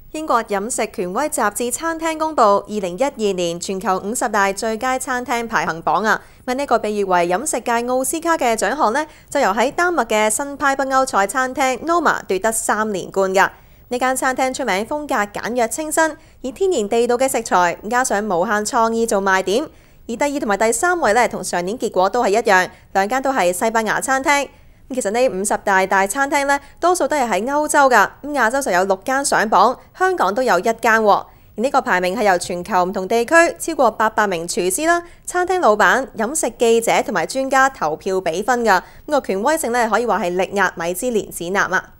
英國飲食權威雜誌餐廳公布2012年全球50大最佳餐廳排行榜啊！呢個被譽為飲食界奧斯卡嘅獎項呢，就由喺丹麥嘅新派北歐菜餐廳 Noma 奪得3連冠㗎。呢間餐廳出名風格簡約清新，以天然地道嘅食材加上無限創意做賣點。而第2同埋第3位呢，同上年結果都係一樣，兩間都係西班牙餐廳。其實呢50大餐廳呢，多數都係喺歐洲㗎，亞洲就有6間上榜，香港都有1間喎。而呢個排名係由全球唔同地區超過800名廚師啦、餐廳老闆、飲食記者同埋專家投票比分㗎。個權威性呢，可以話係力壓米芝蓮指南啊！